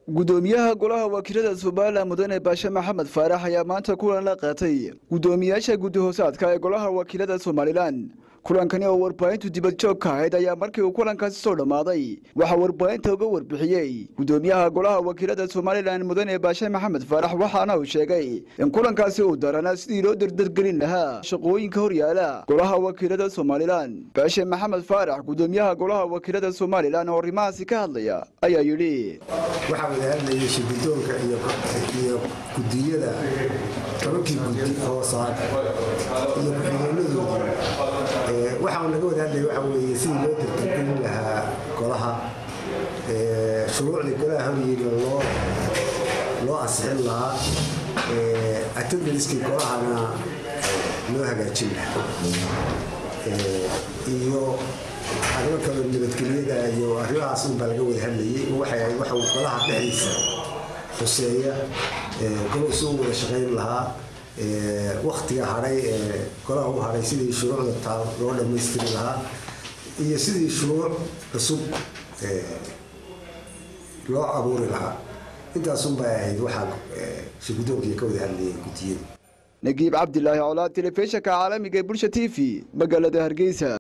gudoomiyaha golaha wakiilada Soomaaliland mudane Baasha Maxamed Faarax ayaa maanta kulan la qaatay gudoomiyaasha guddi hoosaadka ee golaha wakiilada Soomaaliland kulankani oo warbaahintu dibad joog ka ahayd ayaa markii uu kulankaasi soo dhamaaday waxa warbaahinta uga warbixiyay gudoomiyaha golaha wakiilada Soomaaliland mudane Baasha Maxamed Faarax waxaana uu sheegay in kulankaasi uu darana sidii loo dardargelin lahaa shaqooyinka horyaala golaha wakiilada Soomaaliland. Baasha Maxamed Faarax gudoomiyaha golaha wakiilada Soomaaliland oo arrimahaasi ka hadlaya ayaa yiri waxa wadaagnay shaqooyinka iyo gudiyada tobankii guddi hoosaad iyo xiriiradooda waxa laga wadaagay waxa weeye sidii loo dardargelin lahaa golaha shuruucda golaha horyaala loo asixin lahaa atendaniskii golahana loo hagaajin lahaa iyo arrimo kale nabadgelyada iyo arrimahaas un baa laga wada hadlayay waxa uu golaha dhexdiisa xuseeya golaha soo wada shaqayn lahaa waqtiga haray golaha u haray sidii shuruucda taal loo dhameystiri lahaa iyo sidii shuruuc cusub loo abuuri lahaa intaas un baa ahayd waxa shaqooyinkii ka wada hadlayay gudiyada. Nagiib Cabdillaahi Colaad telefishinka caalamiga ee Bulsha TV magaalada Hargeysa.